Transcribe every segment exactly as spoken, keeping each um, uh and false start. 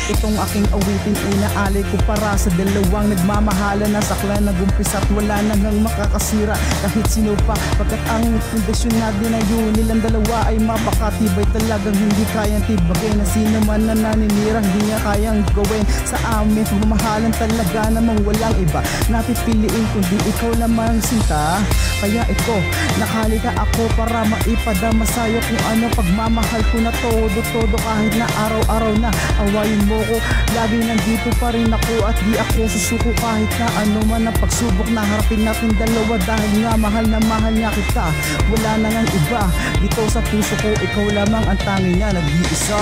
Itong aking awitin inaalay ko para sa dalawang nagmamahala na sakla nag-umpisa at wala nang makakasira kahit sino pa, pagkat ang pundasyon na dinayo nilang dalawa ay mapakatibay, talagang hindi kayang tibagay na sino man na naninira hindi niya kayang gawin sa amin. Mamahalan talaga namang walang iba napipiliin kundi ikaw lamang sinta. Kaya ito, nakalika ako para maipadama sa'yo kung ano pagmamahal ko na todo-todo kahit na araw-araw na awayin mo ko. Lagi nandito pa rin ako at di ako susuko kahit na ano man ang pagsubok na harapin natin dalawa dahil nga mahal na mahal niya kita. Wala na nang iba dito sa puso ko, ikaw lamang ang tanging niya nag-iisa.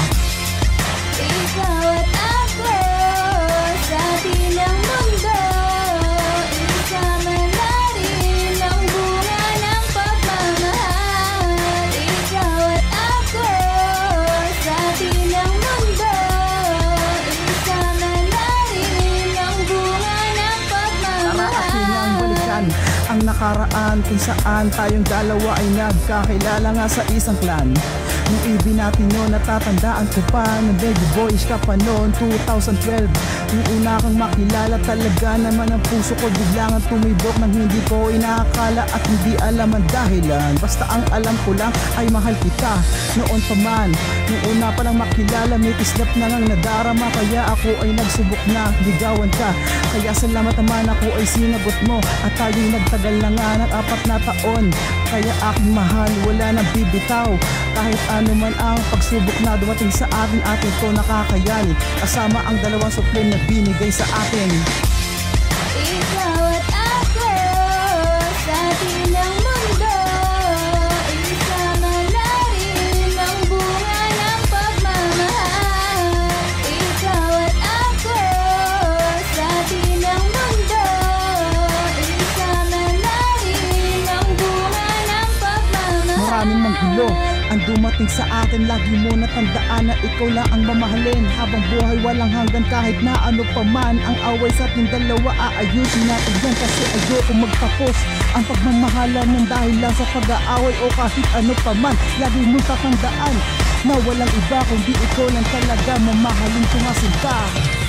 Ikaw at ako sa bilang mundo, isama na rin ang bunga ng pagmamahal. Ikaw at ako sa bilang mundo, isama na rin ang bunga ng pagmamahal. Tara atin ang balikan ang nakaraan kung saan tayong dalawa ay nagkakilala nga sa isang clan. Nung ibinatin nyo, natatandaan ko pa na baby boyish ka pa noon two thousand twelve. Nung una kang makilala, talaga naman ang puso ko biglang tumibok nang hindi ko inaakala at hindi alam ang dahilan. Basta ang alam ko lang ay mahal kita noon pa man. Nung una pa lang makilala, may kislap na ngang nadarama, kaya ako ay nagsubok na ligawan ka. Kaya salamat naman ako ay sinagot mo at tayo'y nagtagal na nga ng apat na taon. Kaya aking mahal, wala nang bibitaw kahit ano man ang pagsubok na dumating sa atin, atin to nakakayanin kasama ang dalawang supreme na binigay sa atin. Ikaw at ako sa bilang mundo, isama na rin ang bunga ng pagmamahal. Ikaw at ako sa bilang mundo, isama na rin ang bunga ng pagmamahal. Maraming manggulo ang dumating sa atin, lagi mo natandaan na ikaw lang ang mamahalin habang buhay walang hanggan kahit na ano pa man ang away sa ating dalawa, aayusin natin yan kasi ayoko magtapos ang pagmamahalan ng dahil lang sa pag-aaway o kahit ano pa man. Lagi mo tatandaan na walang iba kundi ikaw lang talaga mamahalin ko nga sinta.